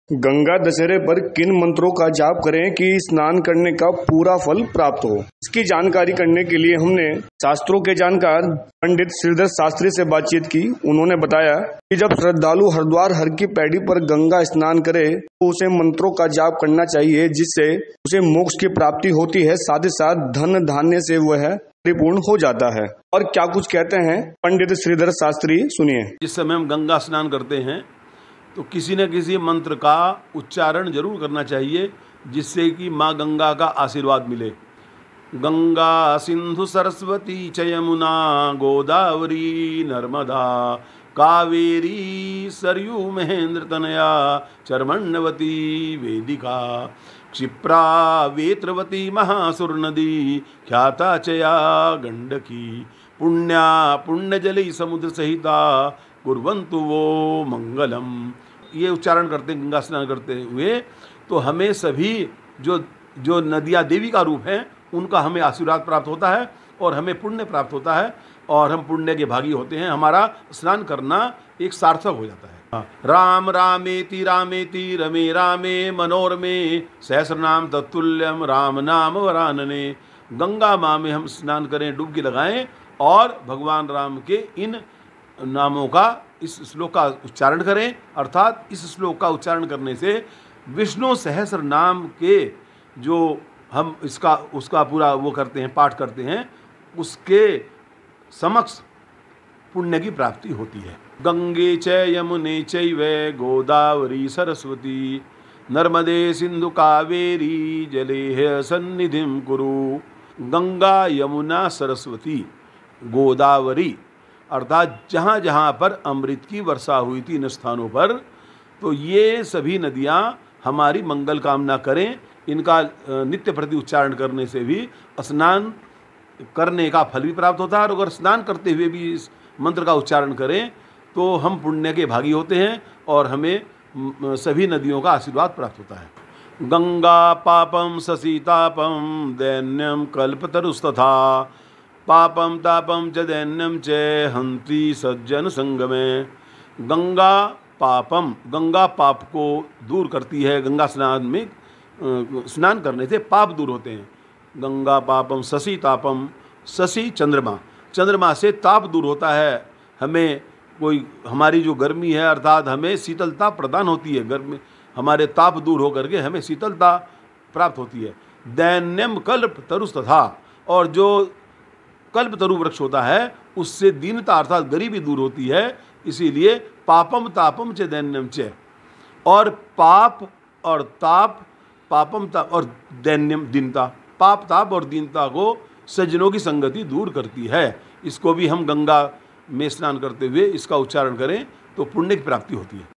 गंगा दशहरे पर किन मंत्रों का जाप करें कि स्नान करने का पूरा फल प्राप्त हो। इसकी जानकारी करने के लिए हमने शास्त्रों के जानकार पंडित श्रीधर शास्त्री से बातचीत की। उन्होंने बताया कि जब श्रद्धालु हरिद्वार हर की पैड़ी पर गंगा स्नान करे तो उसे मंत्रों का जाप करना चाहिए, जिससे उसे मोक्ष की प्राप्ति होती है, साथ ही साथ धन धान्य से वह परिपूर्ण हो जाता है। और क्या कुछ कहते हैं पंडित श्रीधर शास्त्री, सुनिए। जिस समय हम गंगा स्नान करते हैं तो किसी न किसी मंत्र का उच्चारण जरूर करना चाहिए, जिससे कि माँ गंगा का आशीर्वाद मिले। गंगा सिंधु सरस्वती च यमुना गोदावरी नर्मदा कावेरी सरयू महेंद्र तनया चर्मण्यवती वेदिका क्षिप्रा वेत्रवती महासुर नदी ख्याता चया गंडकी पुण्या पुण्यजली समुद्र सहिता कुर्वन्तु वो मंगलम। ये उच्चारण करते हैं गंगा स्नान करते हुए, तो हमें सभी जो नदियाँ देवी का रूप हैं उनका हमें आशीर्वाद प्राप्त होता है और हमें पुण्य प्राप्त होता है और हम पुण्य के भागी होते हैं। हमारा स्नान करना एक सार्थक हो जाता है। राम रामेति रामेति रमे रामे मनोरमे सहस्रनाम तत्तुल्यम राम नाम वरानने। गंगा माँ में हम स्नान करें, डुबकी लगाएं और भगवान राम के इन नामों का, इस श्लोक का उच्चारण करें। अर्थात इस श्लोक का उच्चारण करने से विष्णु सहस्र नाम के जो हम उसका पूरा वो करते हैं, पाठ करते हैं, उसके समक्ष पुण्य की प्राप्ति होती है। गंगे च यमुने चैव गोदावरी सरस्वती नर्मदे सिंधु कावेरी जलेह सन्निधिं कुरु। गंगा यमुना सरस्वती गोदावरी, अर्थात जहाँ जहाँ पर अमृत की वर्षा हुई थी इन स्थानों पर, तो ये सभी नदियाँ हमारी मंगल कामना करें। इनका नित्य प्रति उच्चारण करने से भी स्नान करने का फल भी प्राप्त होता है, और अगर स्नान करते हुए भी इस मंत्र का उच्चारण करें तो हम पुण्य के भागी होते हैं और हमें सभी नदियों का आशीर्वाद प्राप्त होता है। गंगा पापम ससीतापम दैन्यम कल्पतरुस्तथा पापम तापम च दैन्यम च हंति सज्जन संगमे। गंगा पापम, गंगा पाप को दूर करती है। गंगा स्नान में स्नान करने से पाप दूर होते हैं। गंगा पापम शशि तापम, शशि चंद्रमा, चंद्रमा से ताप दूर होता है। हमें हमारी जो गर्मी है, अर्थात हमें शीतलता प्रदान होती है। गर्मी हमारे ताप दूर होकर के हमें शीतलता प्राप्त होती है। दैन्यम कल्प तरुस्तथा, और जो कल्प तरु वृक्ष होता है उससे दीनता अर्थात गरीबी दूर होती है। इसीलिए पापम तापम च दैन्यम च, और पाप और ताप, पापम ताप और दैन्यम दीनता, पाप ताप और दीनता को सज्जनों की संगति दूर करती है। इसको भी हम गंगा में स्नान करते हुए इसका उच्चारण करें तो पुण्य की प्राप्ति होती है।